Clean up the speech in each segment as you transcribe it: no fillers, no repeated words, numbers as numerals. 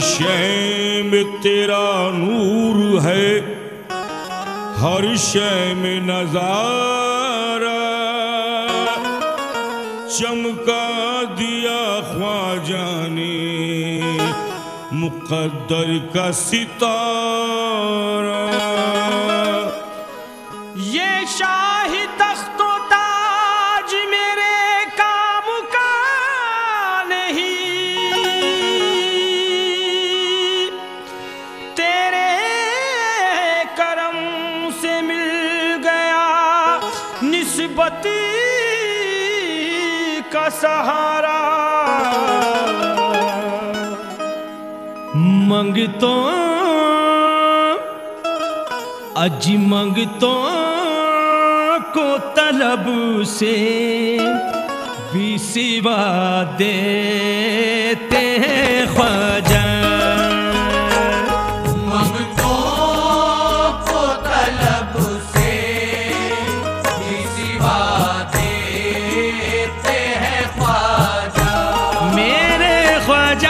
शय में तेरा नूर है, हर शय में नजारा चमका दिया ख्वाजा ने मुक़द्दर का सितारा। ये शाही तख्तो ताज मेरे काम का नहीं, तेरे करम से मिल गया निस्बती का सहारा। मंगतों अज मंगतों को तलब से भी सिवा देते हैं ख्वाजा। मंगतों को तलब से भी सिवा देते हैं ख्वाजा। मेरे ख्वाजा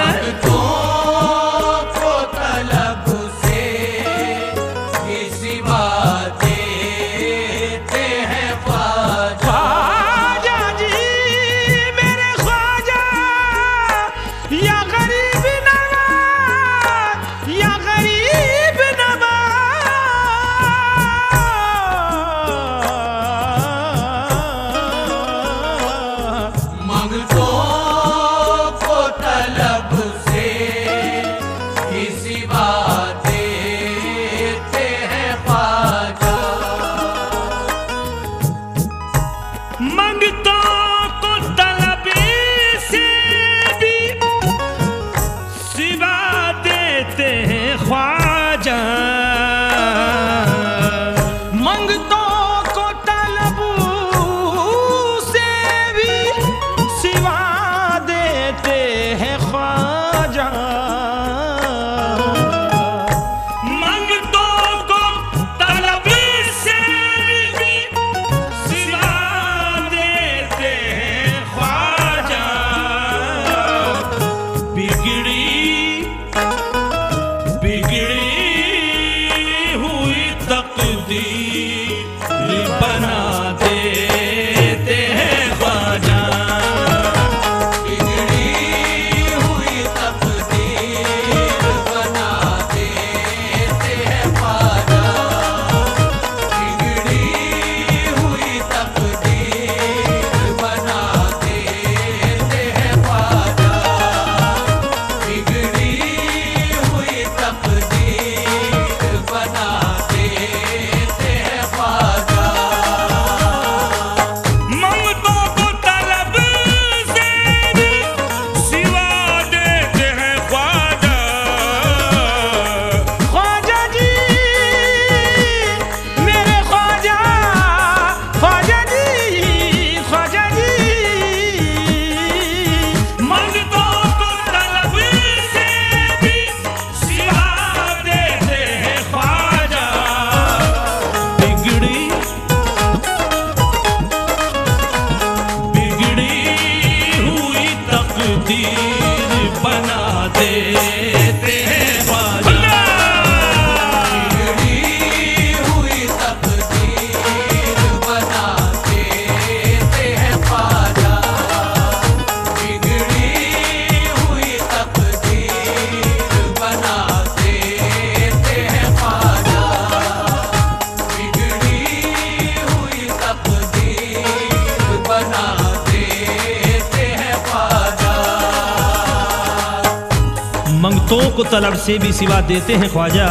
मंगतों को तलब से भी सिवा देते हैं ख्वाजा,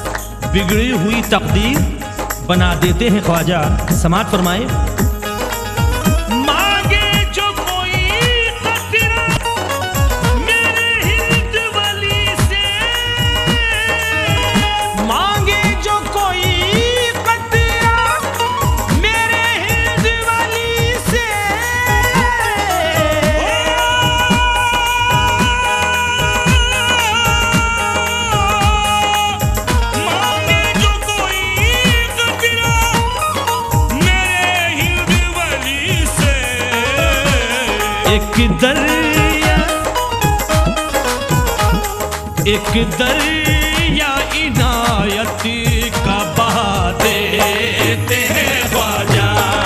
बिगड़ी हुई तकदीर बना देते हैं ख्वाजा। समात फरमाए। एक दरिया इनायत का बहा देते हैं ख्वाजा।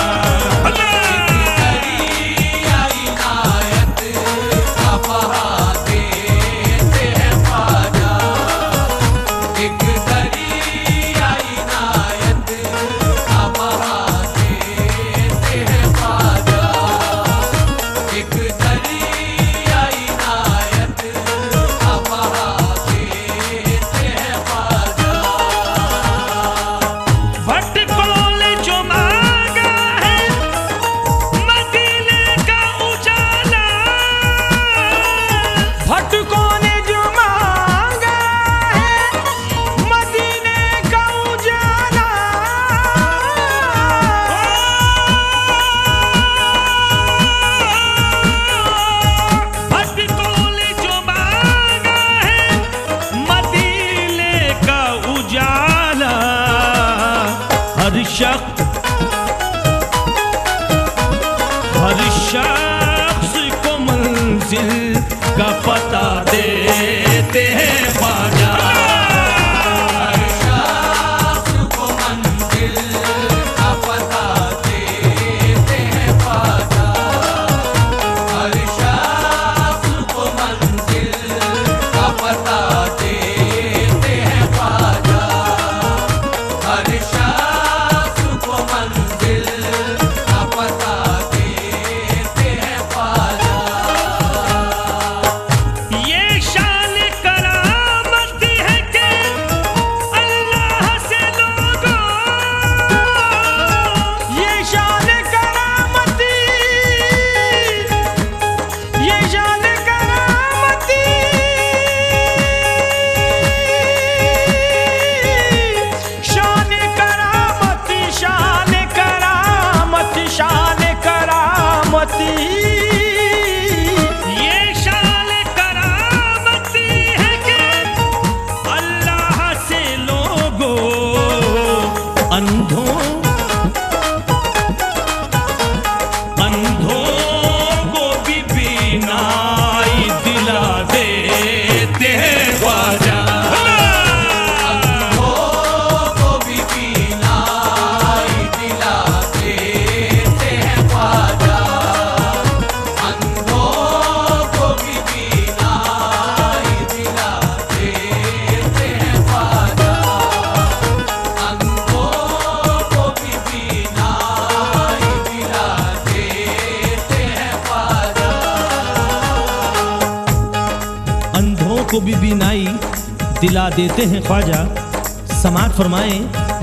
हर शख्स को मंजिल का पता देते हैं ख्वाजा। हर शख्स को मंजिल का पता देते हैं ख्वाजा। हर शख्स को मंजिल का पता देते हैं ख्वाजा। हर शख्स को मंजिल का पता देते हैं ख्वाजा। ये शान करामत है कि अल्लाह से लोगों, ये शान करामती, ये शान करामती, शान करामती, शान करामती, शान करामती, ये शान करामती है कि अल्लाह से लोगों अंधों को भी बीनाई दिला देते हैं ख्वाजा। को भी बीनाई दिला देते हैं ख्वाजा। अंधों को भी बीनाई दिला देते हैं ख्वाजा। अंधों को भी बीनाई दिला देते हैं ख्वाजा। अंधों को भी बीनाई दिला देते हैं ख्वाजा। समात फरमाएं।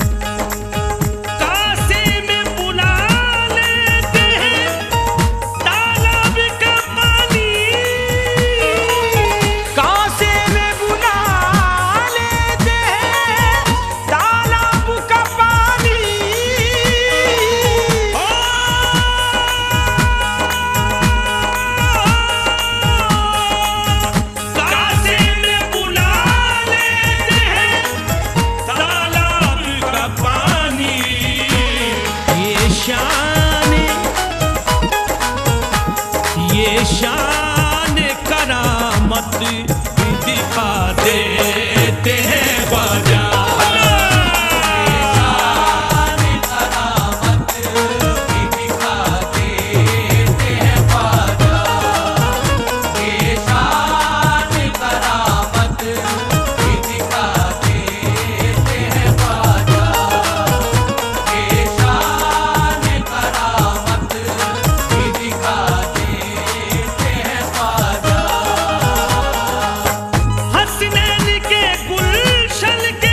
कासे में बुला लेते हैं तालाब का पानी, कासे में बुला लेते हैं तालाब का पानी। कासे में बुला लेते हैं तालाब का पानी। ये शान करामत भी दिखा देते हैं ख्वाजा। शान करामत भी दिखा देते हैं ख्वाजा। ये शान करामत भी दिखा देते हैं ख्वाजा। ये शान करामत भी दिखा देते हैं ख्वाजा। हसनैन के गुलशन के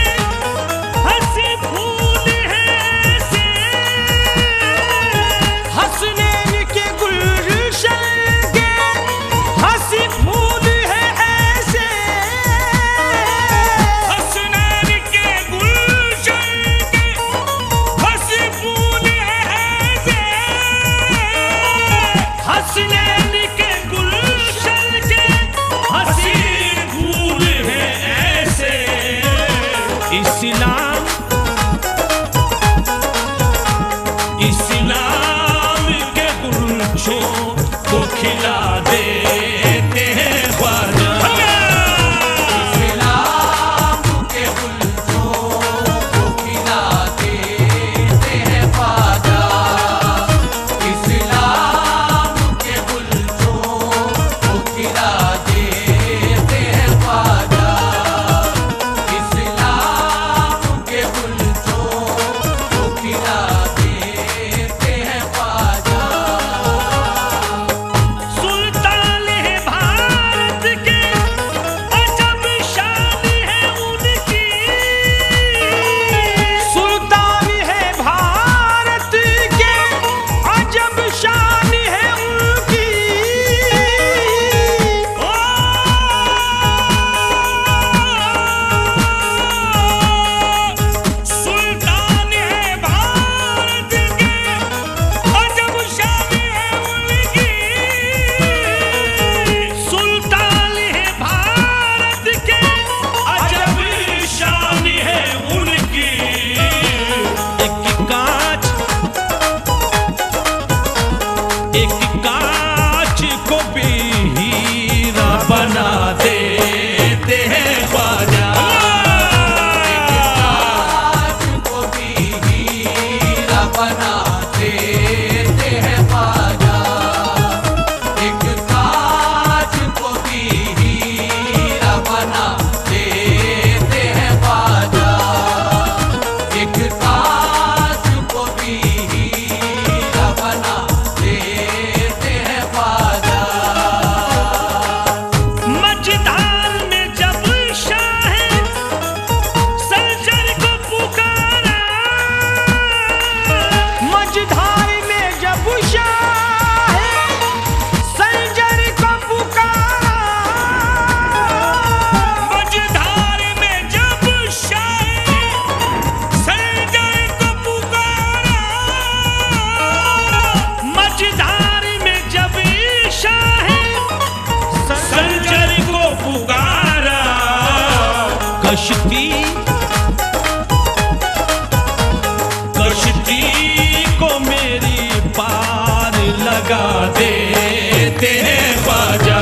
कश्ती को मेरी पार लगा देते हैं ख्वाजा।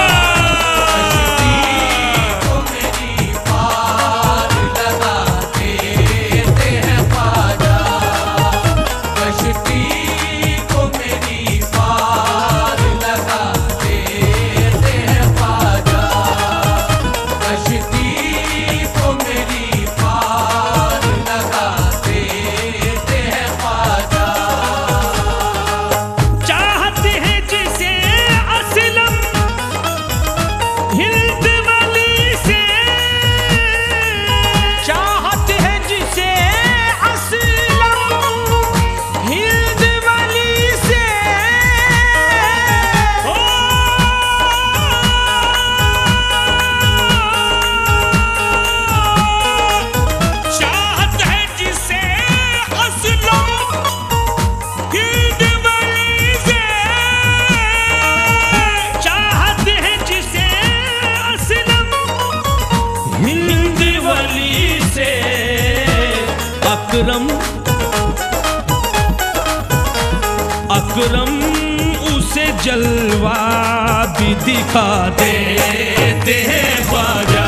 अकरम उसे जलवा भी दिखा देते हैं ख्वाजा।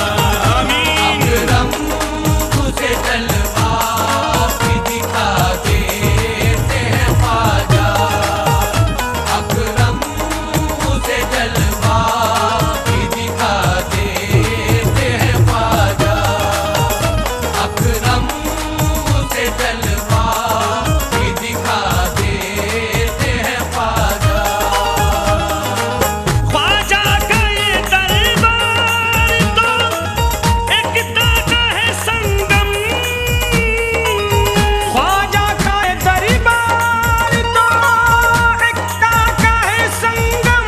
अकरम उसे जलवा भी दिखा देते हैं ख्वाजा। अकरम उसे जलवा भी दिखा देते हैं ख्वाजा। अकरम उसे जलवा भी दिखा देते हैं ख्वाजा। ख्वाजा का ये दरबार तो एकता का है संगम। ख्वाजा का ये दरबार तो एकता का है संगम।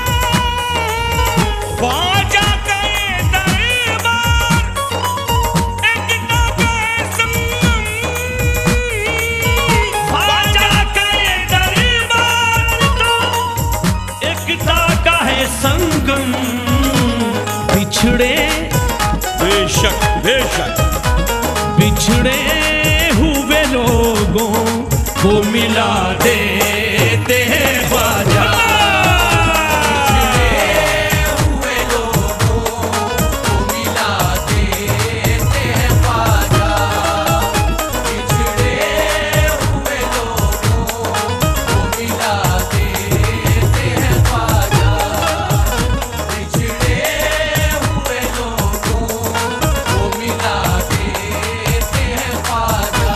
ख्वाजा का ये दरबार एकता का है संगम। ख्वाजा का ये दरबार तो एकता का है संगम। बिछड़े बेशक बेशक बिछड़े हुए लोगों को मिला देते हैं ख्वाजा। हुए लोगों को मिला देते हैं ख्वाजा। बिछड़े हुए लोगों को मिला देते हैं ख्वाजा। बिछड़े हुए लोगों को मिला देते हैं ख्वाजा।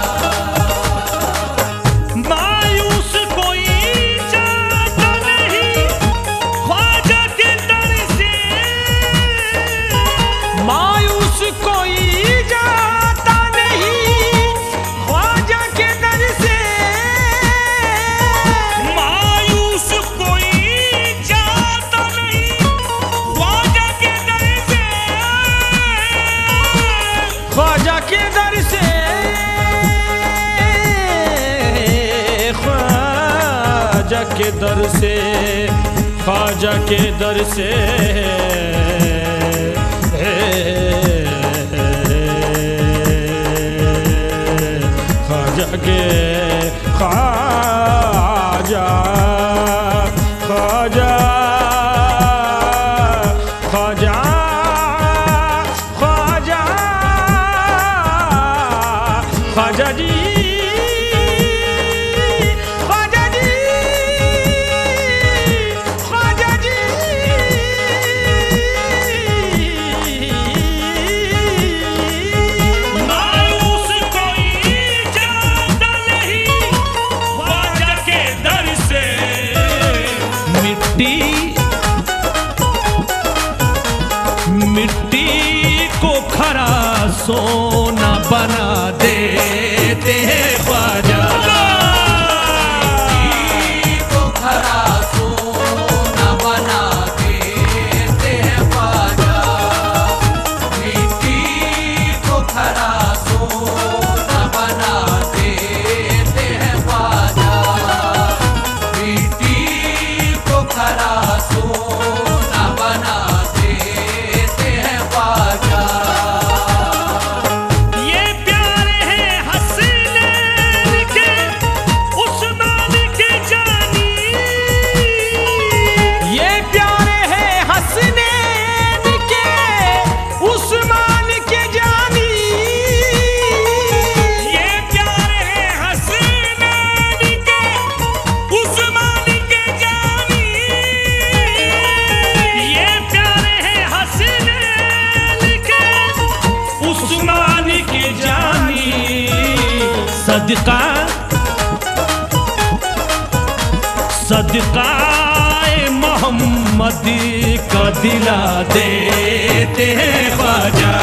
मायूस कोई जाता नहीं ख्वाजा के दर से। मायूस कोई जाता नहीं ख्वाजा के दर से। मायूस कोई जाता नहीं ख्वाजा के दर से। ख्वाजा के दर से। ख्वाजा के दर से। ख्वाजा के दर से। ख्वाजा के ख्वाजा ख्वाजा ख्वाजा ख्वाजा ख्वाजा जी ख्वाजा जी ख्वाजा जी। मायूस कोई जाता नहीं ख्वाजा के दर से। मिट्टी मिट्टी को खरा सोना बना देते हैं ख्वाजा। को खरा सोना बना देते हैं ख्वाजा। मिट्टी को खरा सोना बना देते हैं ख्वाजा। मिट्टी को खरा सोना बना देते हैं ख्वाजा। सदका सदकाए मोहम्मद का दिला देते हैं ख्वाजा।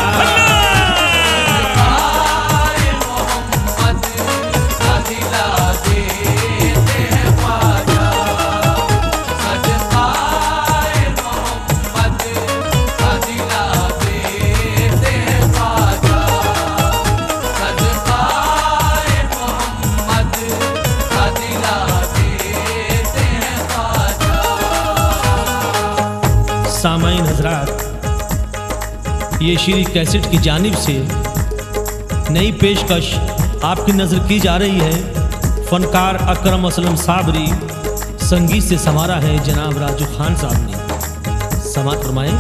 सामाईन हजरात, ये श्री कैसेट की जानिब से नई पेशकश आपकी नज़र की जा रही है। फनकार अकरम असलम साबरी, संगीत से संवारा है जनाब राजू खान साहब ने। समात फरमाएं।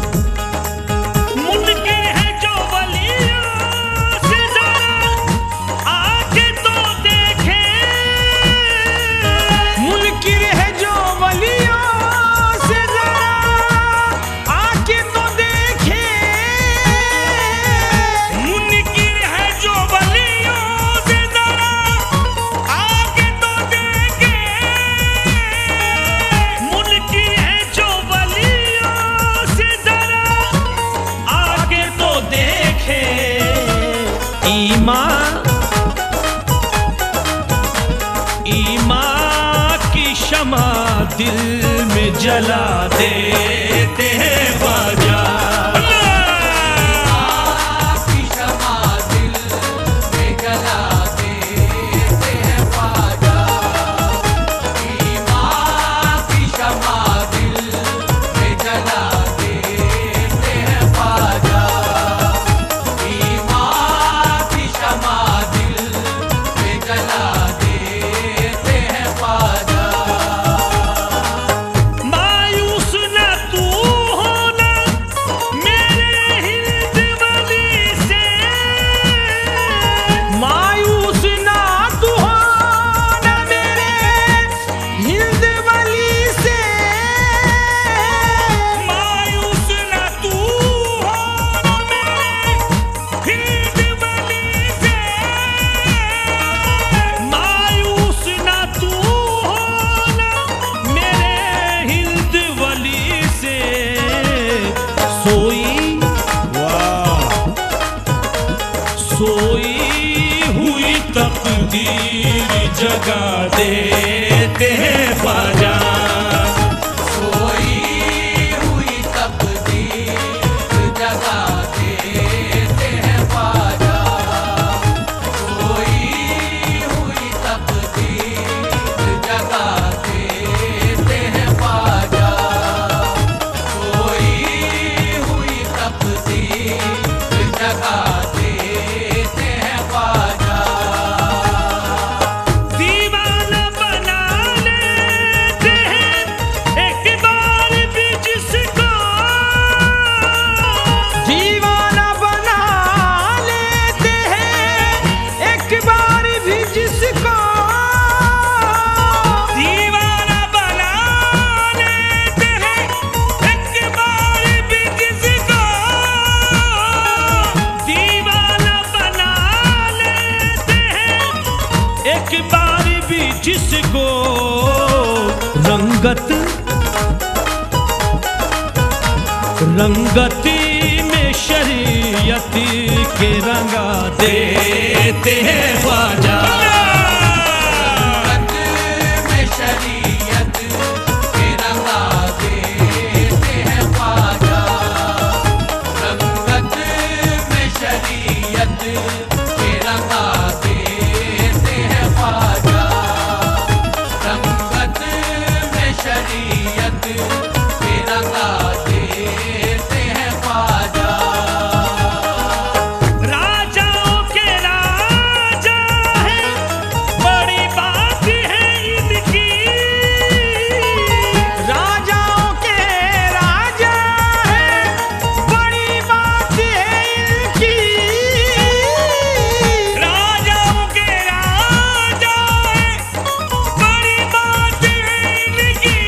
ईमान की शमा दिल में जला देते हैं ख्वाजा। की शमा दिल में जला देते हैं ख्वाजा। ईमान की शमा दिल में जला देते हैं ख्वाजा। ईमान की शमा दिल में जला सोई हुई तकदीर जगा देते हैं ख्वाजा। सोई हुई तकदीर जगा देते हैं ख्वाजा। सोई हुई तकदीर जगा देते हैं ख्वाजा। सोई हुई तकदीर जगा जिसको रंगती में शरीयत के रंगा देते हैं ख्वाजा। रंगत में शरीयत के रंगा देते हैं ख्वाजा। रंगत में शरीयत के रंगा देते हैं ख्वाजा। रंगत में शरीयत के रंगा देते हैं ख्वाजा। राजाओं के राजा है, बड़ी बात है इनकी। राजाओं के राजा है, बड़ी बात है इनकी। राजाओं के राजा है, बड़ी बात है इनकी।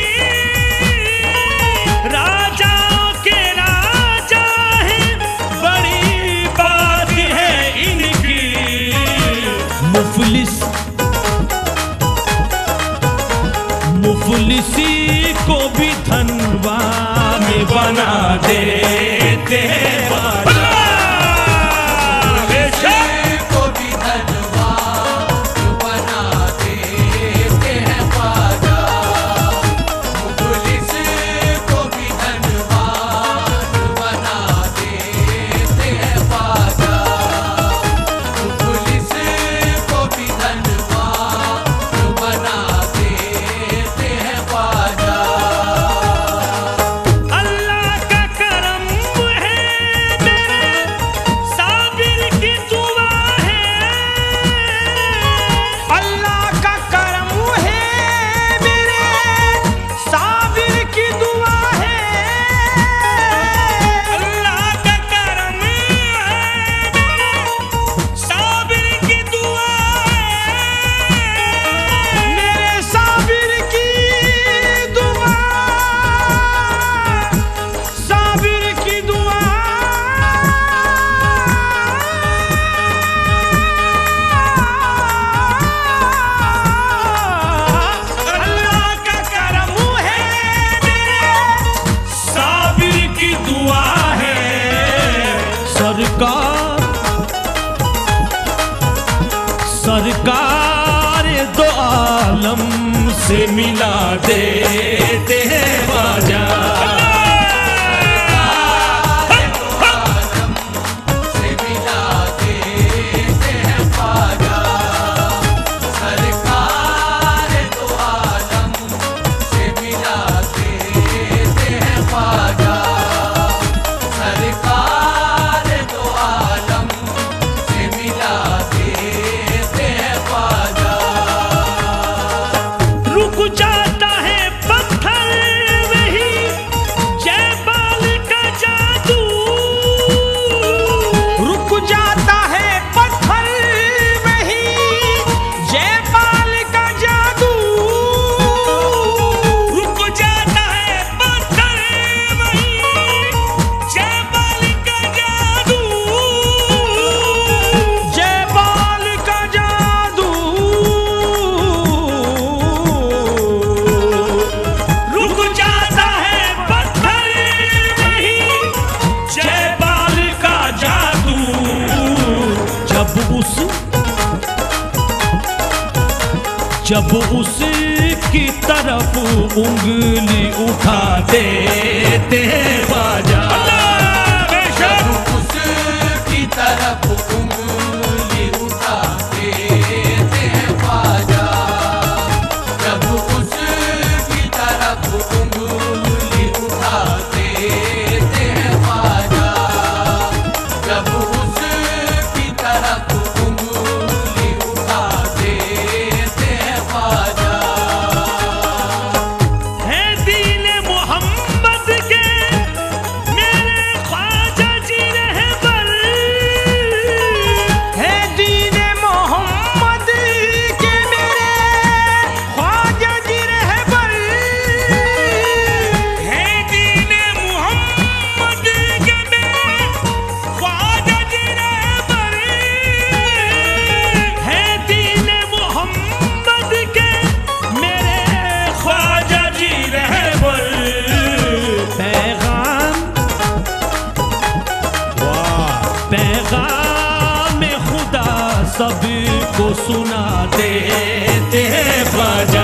राजाओं के राजा है, बड़ी बात है इनकी। मुफलिस सुना देते हैं बाजा। को भी धनवान बना देते हैं बाजा। मुखलिस को भी धनवान बना देते हैं बाजा। मुखलिस को भी धनवान बना देते हैं बाजा। अल्लाह का करम है मेरे साबिर की दुआ है। अल्लाह का करम है मेरे साबिर की दुआ है। अल्लाह का करम है साबिर की दुआ है। मेरे साबिर की दुआ, साबिर की दुआ। अल्लाह का करम है मेरे साबिर की दुआ है। सरकार सरकार दो आलम से मिला देते हैं बाजा। से मिला देते हैं बाजा। सरकार दो आलम से मिला देते हैं बाजा। सरकार दो आलम से मिला देते हैं बाजा। रुक जाता है पत्थर वही जयपाल का जादू। रुक जाता है पत्थर वही जयपाल का जादू। रुक जाता है पत्थर वही जयपाल का जादू। जयपाल का जादू। रुक जाता है पत्थर वही जयपाल का जादू। जब उसकी तरफ उंगली उठा देते हैं बाजा। जब उसकी तरफ उंगली उठा देते हैं बाजा। जब उसकी तरफ उंगली उठा देते हैं बाजा। जब उसकी तरफ उंगली उठा देते हैं बाजा। है दीन मोहम्मद के मेरे ख्वाजा जी रहबर। है दीन मोहम्मद के मेरे ख्वाजा जी रहबर। है दीन मोहम्मद के मेरे ख्वाजा जी रहबर। है दीन मोहम्मद के मेरे ख्वाजा जी रहबर। पैगाम खुदा सबको सुना देते हैं बाजा।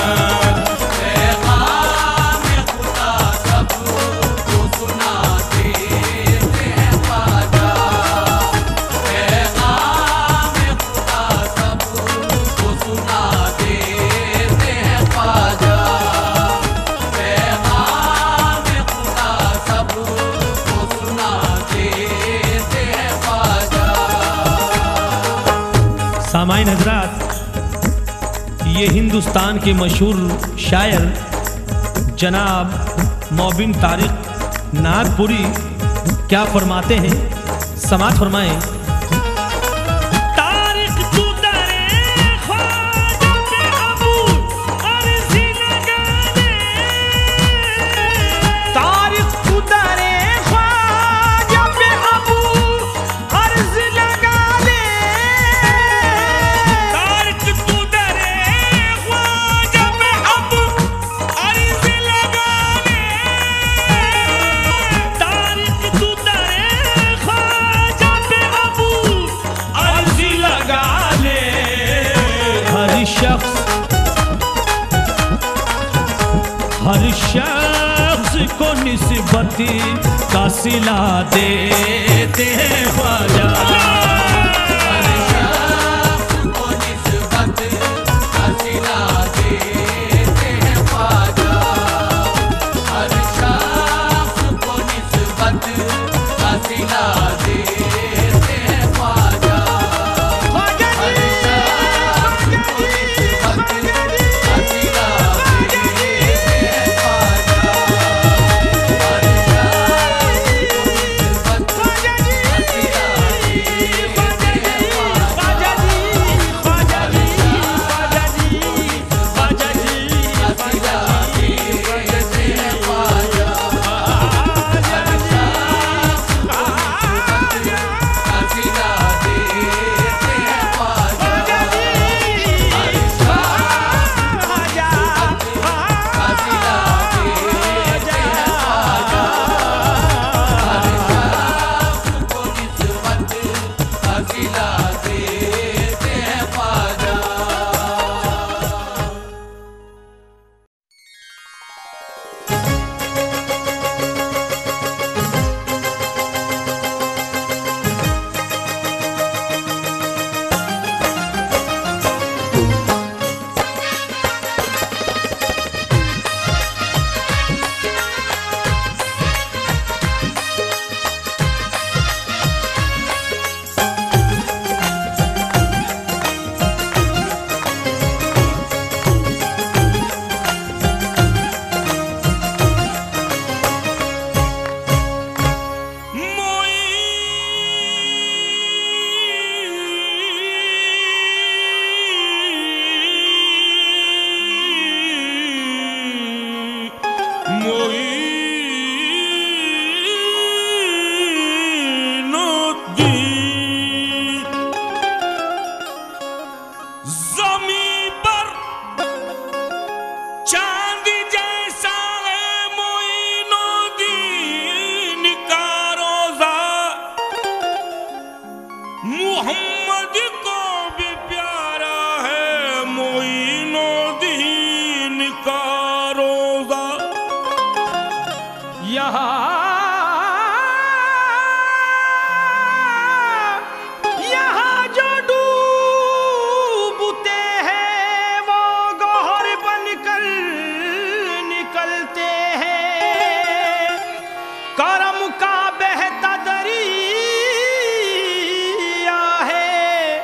पैगाम खुदा सबको सुना देते हैं बाजा। पैगाम खुदा सबको सुना देते हैं बाजा। पैगाम खुदा सबको सुना देते हैं बाजा। सामाइन हजरात, ये हिंदुस्तान के मशहूर शायर जनाब मोबिन तारिक नागपुरी क्या फरमाते हैं, समात फरमाएं। तारिक तू दरे ख्वाजा पे अबू अर्ज़ी लगा दे। तारिक खुदारे ख्वाजा पे अबू अर्ज लगा ले। तारिक तू दरे ख्वाजा पे अबू अर्ज़ी लगा दे। निस्बत का सिला देते हैं ख्वाजा। हर शख्स को निस्बत का सिला देते हैं ख्वाजा। हर शख्स को निस्बत का सिला देते हैं ख्वाजा। ख्वाजा हर जी, शख्स को निस्बत का सिला देते हैं ख्वाजा। हर शख्स को निस्बत मोहम्मद को भी प्यारा है मोइनुद्दीन का रोजा। यहाँ जो डूबते हैं वो गौहर बनकर निकलते हैं। करम का बहता दरिया है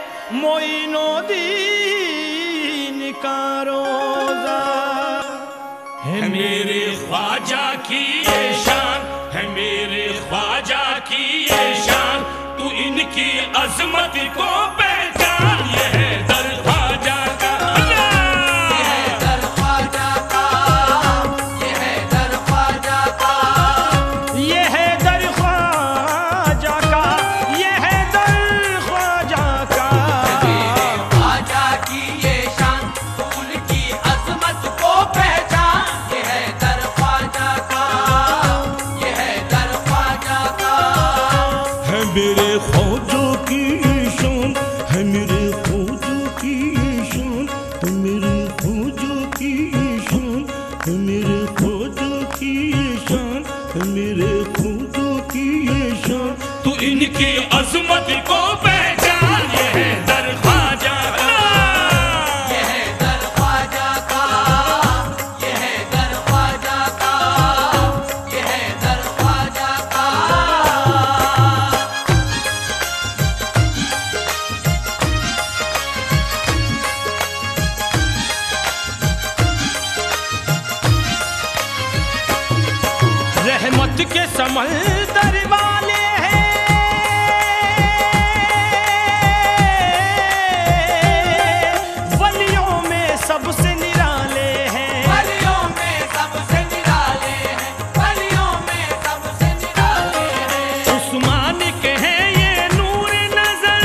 मोइनुद्दीन का रोजा। है मेरे ख्वाजा की ये शान, है मेरे ख्वाजा की ये शान, तू इनकी अजमत को पहचान। ये है दर ख्वाजा का, ये है दर ख्वाजा का, ये है दर ख्वाजा का, ये है दर ख्वाजा का, ये है दर ख्वाजा का। मेरे ख्वाजा की ये शान, तू उनकी अजमत को पहचान। ये है दर ख्वाजा का, ये है दर ख्वाजा का। है मेरे ख्वाजा की ये शान, है मेरे ख्वाजा की ये शान, है मेरे ख्वाजा की ये शान, है मेरे ख्वाजा की ये शान, है मेरे ख्वाजा की ये शान, तू इनकी अजमत को पहचान। ये है दर ख्वाजा का, ये है दर ख्वाजा का, ये है दर ख्वाजा का, ये है दर ख्वाजा का। रहमत के समंदर वाले हैं, वलियों में सबसे निराले हैं। वलियों में सबसे निराले हैं, वलियों में सबसे निराले हैं। उस्मान के हैं ये नूर नजर,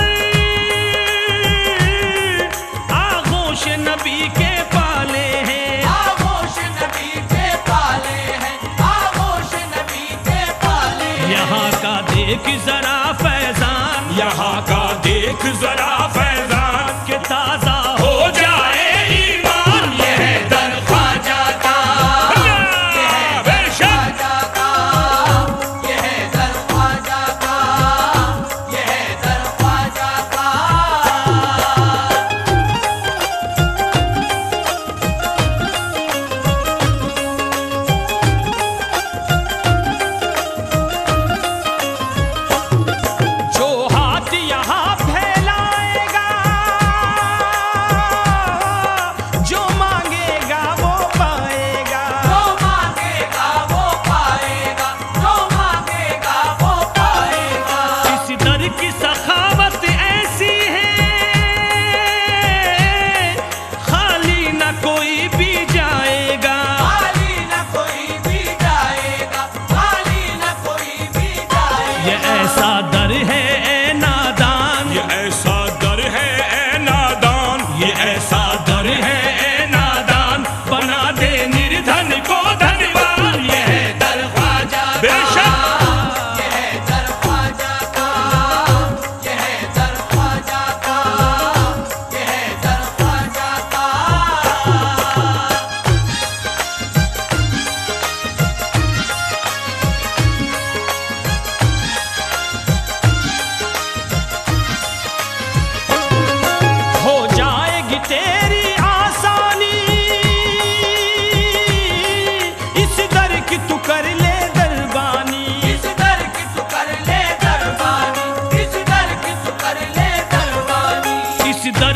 आगोश नबी के पाले हैं। आगोश नबी के पाले हैं, आगोश नबी के पाले हैं। यहाँ का देख जरा फैजान, यहाँ का देख जरा फैजान, के ताजा हो जाए ईमान। ये है दर ख्वाजा का, ये है बेशक ख्वाजा का,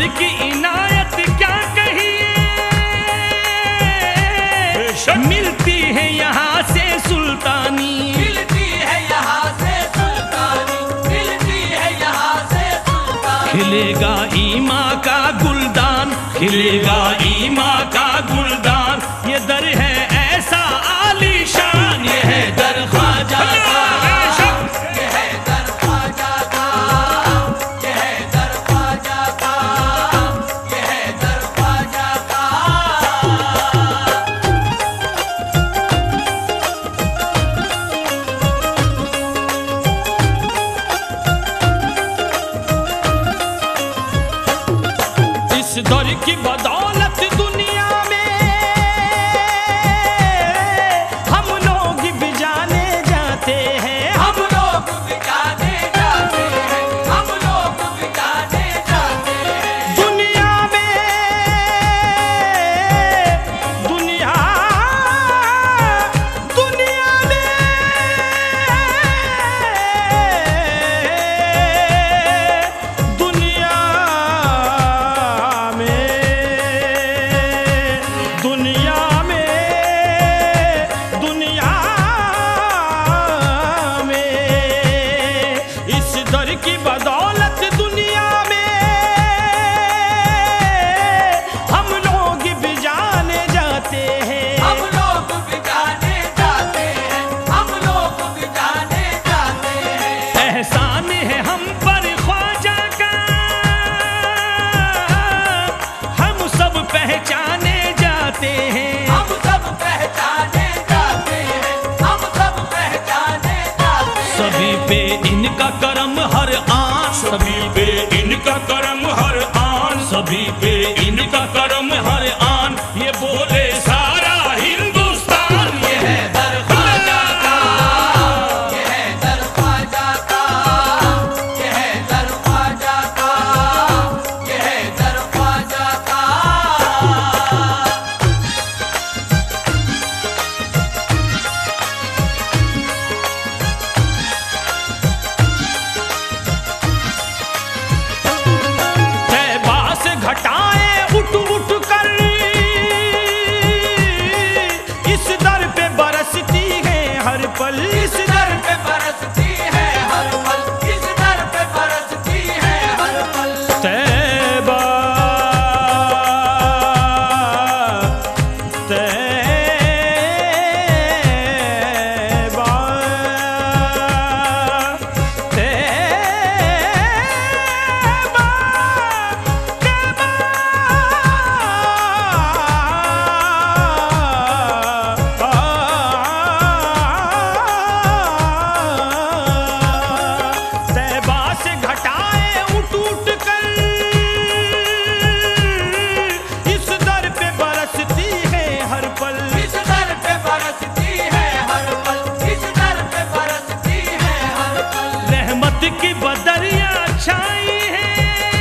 की इनायत क्या कहिए, मिलती है यहाँ से सुल्तानी, मिलती है यहाँ से सुल्तानी, मिलती है यहाँ से सुल्तानी। खिलेगा ईमा का गुलदान, खिलेगा ईमा का गुलदान, ये दर है ऐसा आलीशान, ये है दर ख्वाजा का, ये है दर ख्वाजा का, ये है दर ख्वाजा का, ये है दर ख्वाजा का। इस दर की बदौलत दुनिया में हम लोग भी जाने जाते हैं, हम लोग भी जाने जाते हैं, हम लोग भी जाने जाते हैं। दुनिया में, दुनिया दुनिया में, दुनिया में, दुनिया में, दुनिया में, इस दर की बदौलत दुनिया में हम लोग भी जाने जाते हैं, हम लोग भी जाने जाते हैं, हम लोग भी जाने जाते हैं। एहसान है हम पर ख्वाजा का, हम सब पहचाने जाते हैं, हम सब पहचाने जाते हैं, हम सब पहचाने जाते हैं। सभी पे इनका करम हर आन, सभी पे इनका करम हर आन, सभी पे इनका करम हर आन, ये बोले सारा हिंदुस्तान, ये है दर ख्वाजा का, ये है दर ख्वाजा का, ये है दर ख्वाजा का, ये है दर ख्वाजा का। तैबा से घटाए उठ उठ कर इस दर पे बरसती है हर पल, इस दर पे बरसती है हर पल, इस दर पे बरसती है हर पल। तैबा, तैबा, तैबा, तैबा से घटाए उठ उठ कर इस दर पे बरसती है हर पल, इस दर पे बरसती है हर पल, इस दर पे बरसती है हर पल। रहमत की बदरिया छाई है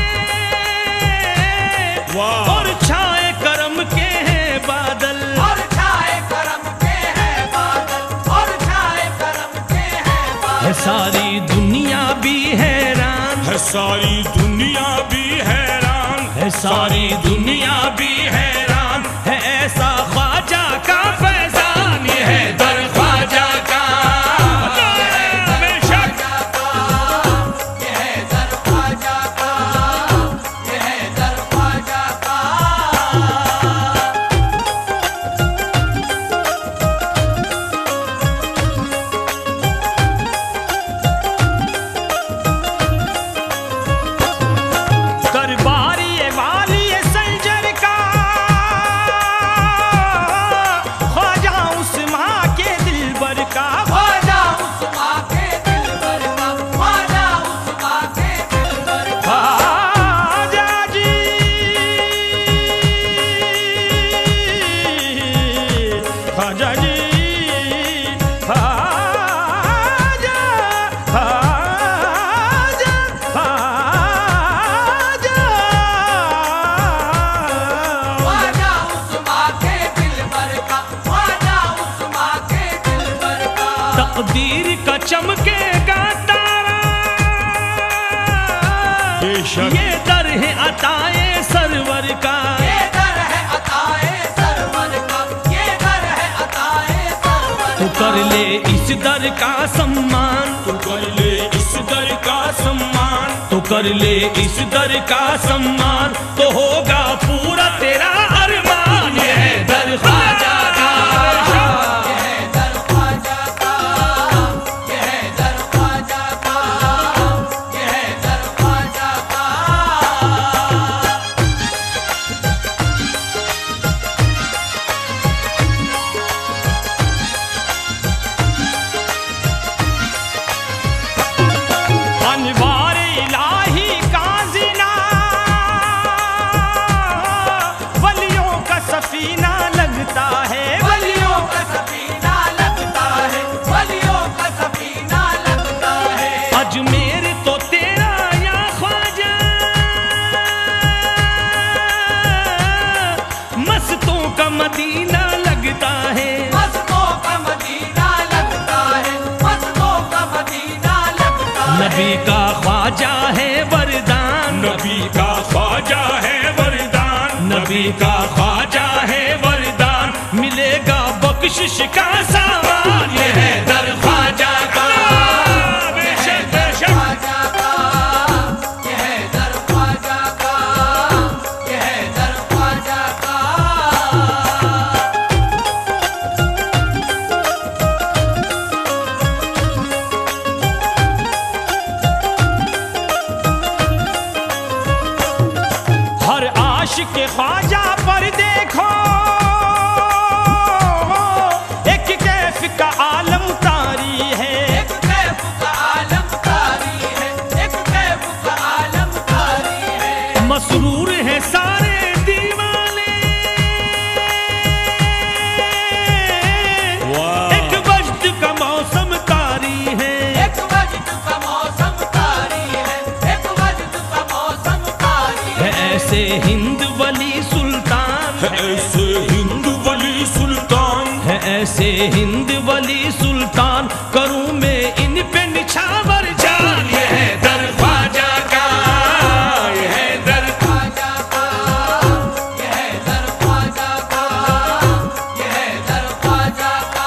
वाह। और छाए करम के हैं बादल, और छाए करम के हैं बादल, और छाए करम के हैं है बादल। सारी दुनिया भी हैरान, है सारी दुनिया भी हैरान, है सारी दुनिया भी हैरान, है ऐसा ख्वाजा का फैजान, ये है दर ख्वाजा का, बेशक ये है दर ख्वाजा का, ये है दर ख्वाजा का। दरबारी वाली सैजर का ख्वाजा उस माँ के दिलबर का, ख्वाजा उस माँ के दिलबर का, ख्वाजा उस माँ के दिलबर का। ख्वाजा जी, ख्वाजा जी, ख्वाजा, ख्वाजा, ख्वाजा, ख्वाजा उस माँ के दिलबर का, ख्वाजा उस माँ के दिलबर का। तकदीर का चमकेगा तारा, बेशक ये दर है अताए कर ले इस दर का सम्मान, तू कर ले इस दर का सम्मान, तो कर ले इस दर का सम्मान, तो होगा पूरा तेरा अरमान। ये है दर ख्वाजा का, ये है दर ख्वाजा का, ये है दर ख्वाजा का, ये है दर ख्वाजा का। अनवार इलाही का ज़िना, वलियों का सफीना लगता है, वलियों का सफीना लगता है, वलियों का सफीना लगता है। अजमेर तो तेरा या ख्वाजा, मस्तों का मदीना लगता है, मस्तों का मदीना लगता है, मस्तों का मदीना लगता है। नबी का ख्वाजा है वरदान, नबी का ख्वाजा है वरदान, नबी का ख्वाजा है वरदान, मिलेगा बख्शिश का सामान। ये है दर ख्वाजा का, बेशक बेशक। ख्वाजा का, ये है दर ख्वाजा का, ये है दर ख्वाजा का। हर आशिक ख्वाजा पर देखो एक कैफ का आलम तारी है, एक कैफ का आलम तारी है, एक कैफ का आलम तारी है। मसरूर है सारे दीवाने, वाह। एक वजद का मौसम तारी है, एक वजद का मौसम तारी है, एक वजद का मौसम तारी है है। ऐसे हिंद वली सुल्तान, है ऐसे हिंद वली सुल्तान, है ऐसे हिंद वली सुल्तान, करूं मैं इन पे निछावर जान। ये है दर ख्वाजा का, ये है दर ख्वाजा का, ये है दर ख्वाजा का, ये है दर ख्वाजा का।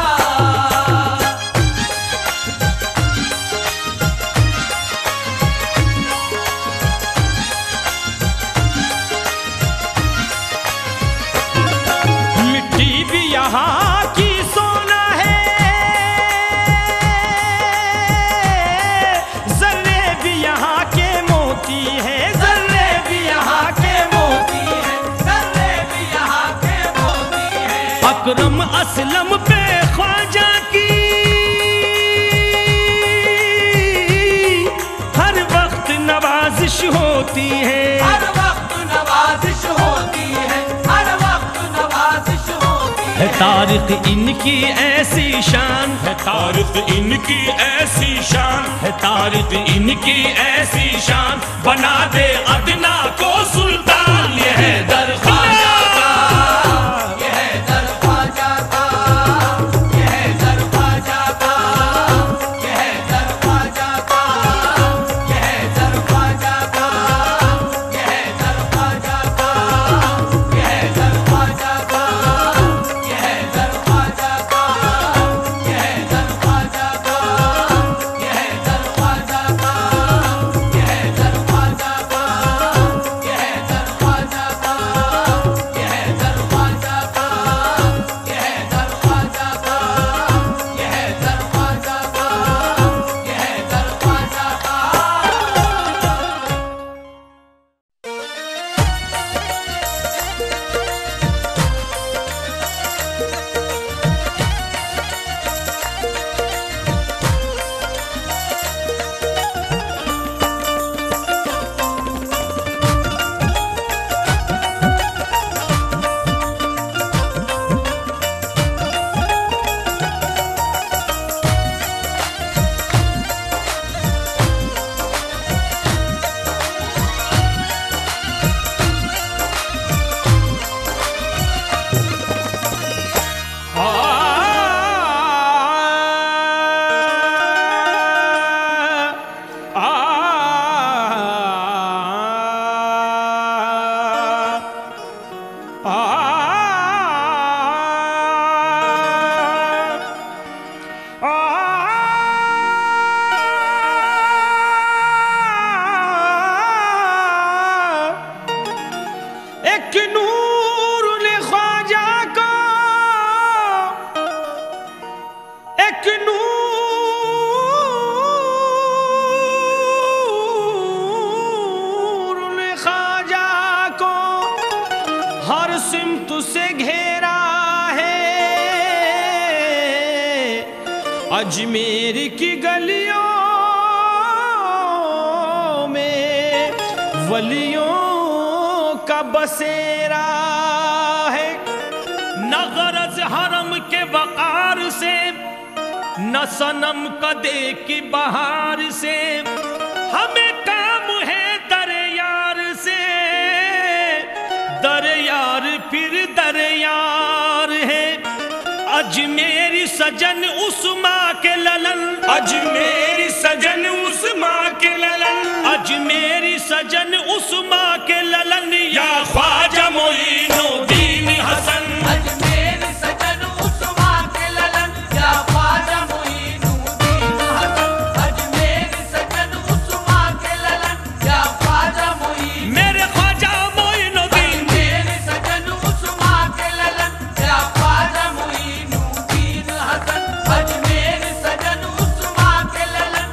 मिट्टी भी यहाँ की सोना है, जर्रे भी यहाँ के मोती है, जर्रे भी यहाँ के मोती है, दर्रे भी यहाँ के मोती है। अकरम असलम पे ख्वाजा की हर वक्त नवाजिश होती है, हर वक्त नवाजिश होती है, हर वक्त नवाजिश होती है है। तारीख इनकी ऐसी शान, है तारीख इनकी ऐसी शान, है तारीख इनकी ऐसी शान, बना दे अदना को सुल्तान। ये है दर ख्वाजा का, ये है दर ख्वाजा का, ये है दर ख्वाजा का, ये है दर ख्वाजा का, ये है दर ख्वाजा का, ये है दर ख्वाजा का, ये है दर ख्वाजा का, ये है दर ख्वाजा का, ये है दर ख्वाजा का, ये है दर ख्वाजा का, ये है दर ख्वाजा का, ये है दर ख्वाजा का। सिमत से घेरा है अजमेर की गलियों में वलियों का बसेरा है। न गरज हरम के वकार से न सनम कदे की बहार से, हमें काम है दरयार से, दरयार फिर दरयार है। अजमेरी सजन उस माँ के ललन, अजमेरी सजन उस माँ के ललन, अजमेरी सजन उस माँ के ललन, या ख्वाजा मोइनुद्दीन हसन। अजमेर सजन उस माँ के ललन, या ख्वाजा मोइनुद्दीन हसन। अजमेर सजन उस माँ के ललन, या ख्वाजा मोइनुद्दीन। मेरे ख्वाजा मोइनुद्दीन, अजमेर सजन उस माँ के ललन, या ख्वाजा मोइनुद्दीन हसन। अजमेर सजन उस माँ के ललन,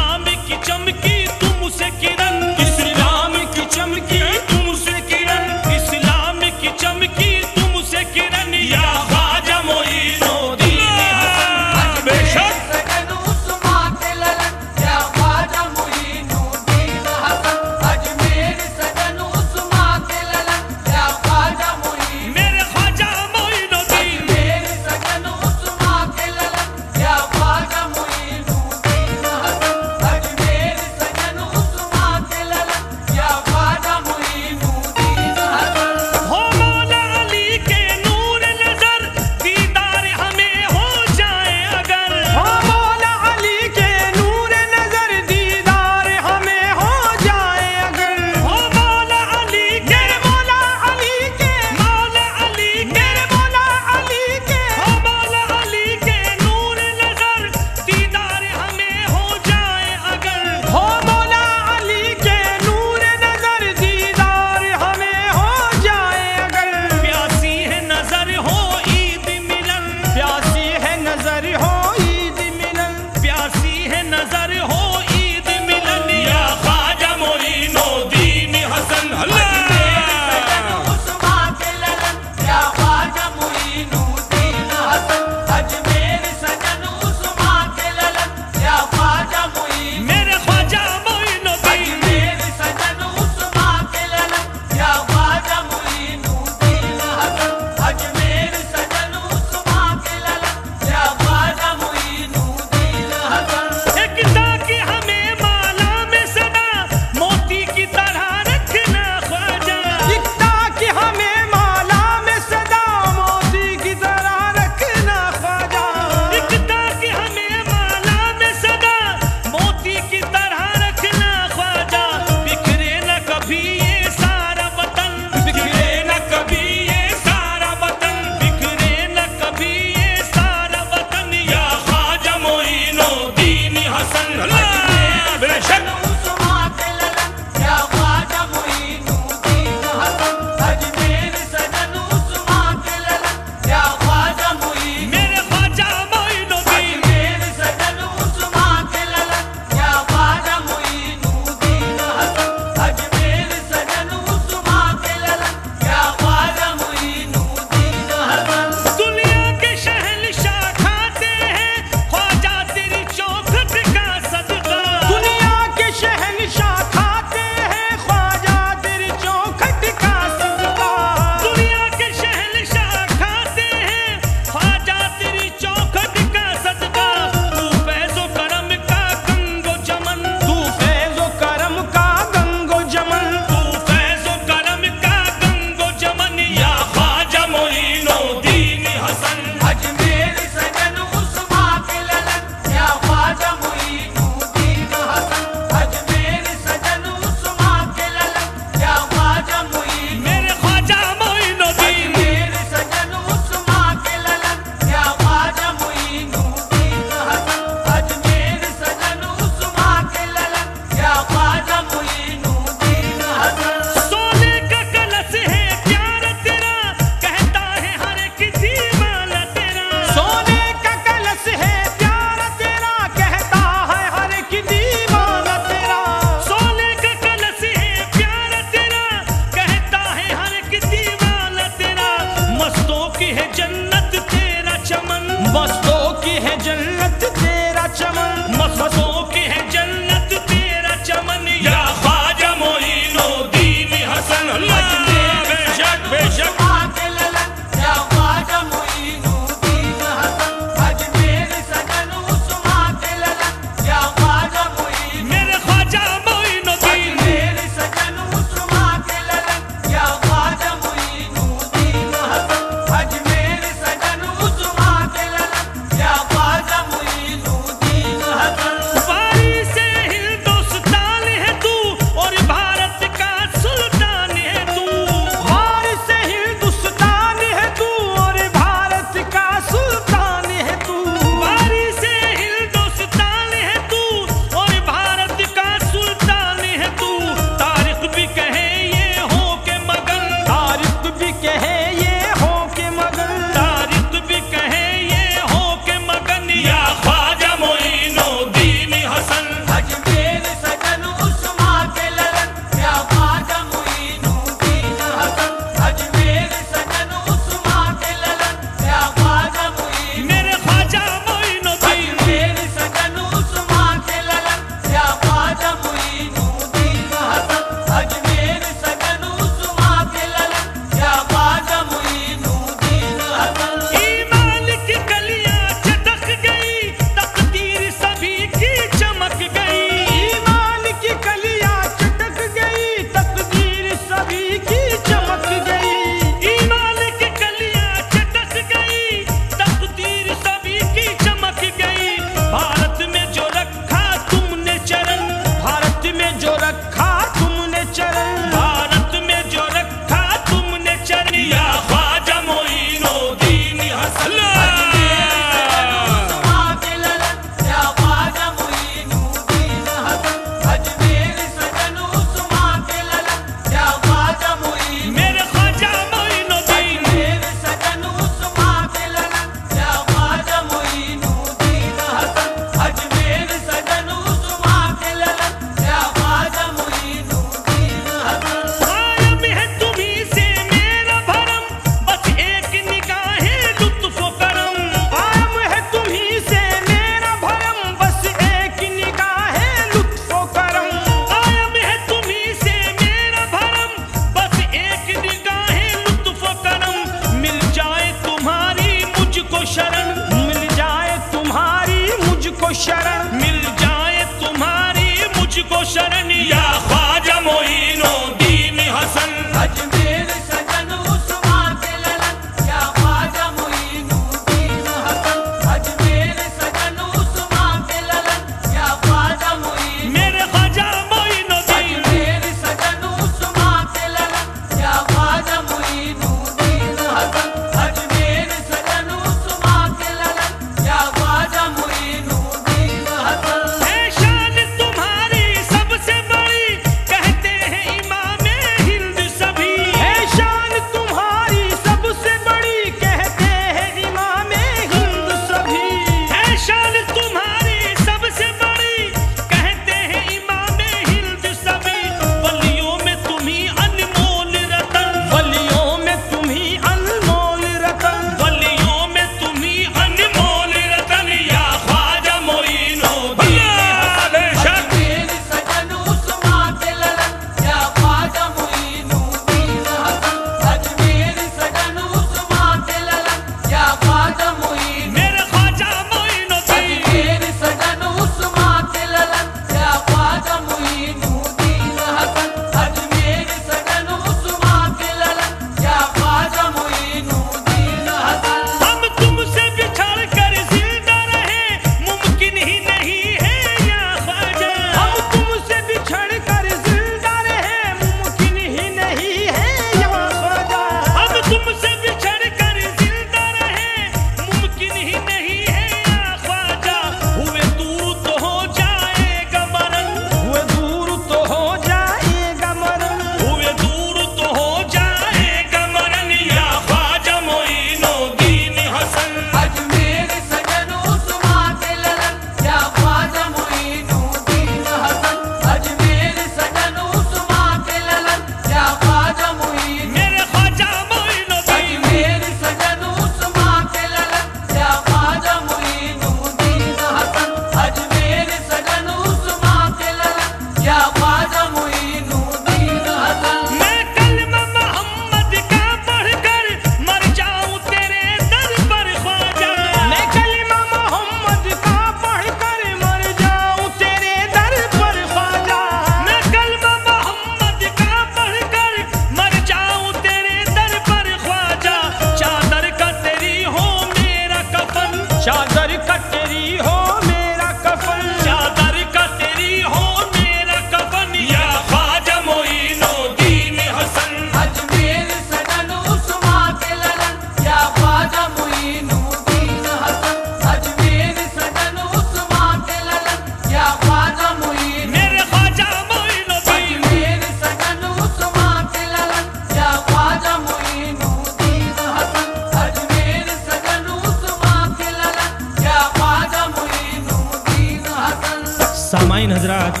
मुझको शरण, मिल जाए तुम्हारी मुझको शरण या ख्वाजा मोइनुद्दीन हसन। अजमेर सजन उस्मान के ललन या ख्वाजा मोइनुद्दीन हसन। अजमेर सजन उस्मान के ललन या ख्वाजा मोइनुद्दीन। मेरे ख्वाजा मोइनुद्दीन। अजमेर सजन उस्मान के ललन या ख्वाजा मोइनुद्दीन हसन। अजमेर सजन उस्मान के ललन या ख्वाजा मोइनुद्दीन हसन। है शान तुम्हारी सबसे बड़ी, कहते हैं इमामे हिंद सभी। है शान तुम्हारी सबसे बड़ी, कहते हैं इमामे हिंद सभी। है शान तुम्हारी सबसे बड़ी, कहते हैं इमामे हिंद सभी। वलियों में तुम्ही अनमोल रतन, वलियों में तुम्ही अनमोल रतन, वलियों में तुम्ही अनमोल रतन या ख्वाजा मोइनुद्दीन हसन। अजमेर सजन उस्मान के ललन या ख्वाजा मोइनुद्दीन हसन। अजमेर सजन उस्मान के ललन या ख्वाजा मोइनुद्दीन। मेरे ख्वाजा मोइनुद्दीन। अजमेर सजन उस्मान के ललन या ख्वाजा मोइनुद्दीन हसन। अजमेर सजन उस्मान के ललन या ख्वाजा मोइनुद्दीन हसन। हम तुमसे बिछड़ कर जिंदा रहे मुमकिन ही नहीं है या ख्वाजा। हम तुमसे बिछड़ कर जिंदा रहे मुमकिन ही नहीं है या ख्वाजा। हम तुमसे बिछड़ कर जिंदा रहे मुमकिन ही नहीं है या ख्वाजा। हुए दूर तो हो जाएगा मरण, हुए दूर तो हो जाएगा मरण, हुए दूर तो हो जाएगा मरण या ख्वाजा मोइनुद्दीन हसन। अजमेर सजन उस्मान के ललन या ख्वाजा मोइनुद्दीन हसन। अजमेर सजन उस्मान के ललन या ख्वाजा मोइनुद्दीन। मेरे ख्वाजा मोइनुद्दीन। अजमेर सजन उस्मान के ललन या ख्वाजा मोइनुद्दीन हसन। अजमेर सजन उस्मान के ललन या ख्वाजा मोइनुद्दीन हसन। मैं कलमा मोहम्मद का पढ़कर मर जाऊं तेरे दर पर ख्वाजा। मैं कलिमा मोहम्मद का पढ़कर मर जाऊं तेरे दर पर ख्वाजा। मैं कलमा मोहम्मद का पढ़कर मर जाऊं तेरे दर पर ख्वाजा। चादर का तेरी हो मेरा कफन, चादर का तेरी हो मेरा कफन, चादर का तेरी हो मेरा कफन या ख्वाजा मोइनुद्दीन हसन। अजमेर सजन उस्मान के ललन या ख्वाजा मोइनुद्दीन हसन। अजमेर सजन उस्मान के ललन या ख्वाजा मोइनुद्दीन। मेरे ख्वाजा मोइनुद्दीन। अजमेर सजन उस्मान के ललन या ख्वाजा मोइनुद्दीन हसन। अजमेर सजन उस्मान के ललन या ख्वाजा मोइनुद्दीन हसन। सामाइन हजरात,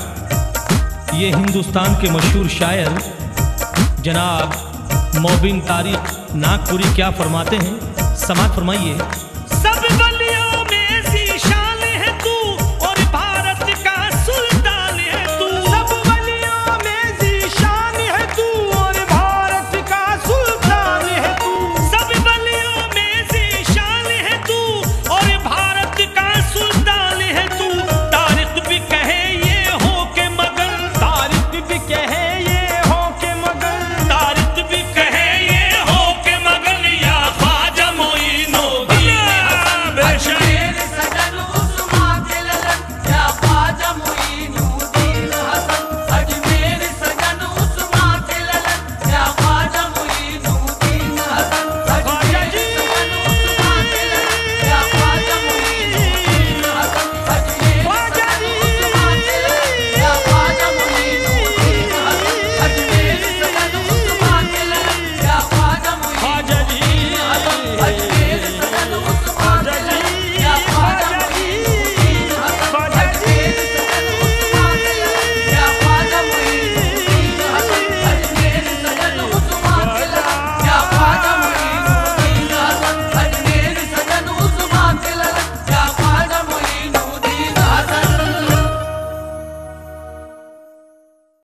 ये हिंदुस्तान के मशहूर शायर जनाब मोबिन तारिक नागपुरी क्या फरमाते हैं, समात फरमाइए।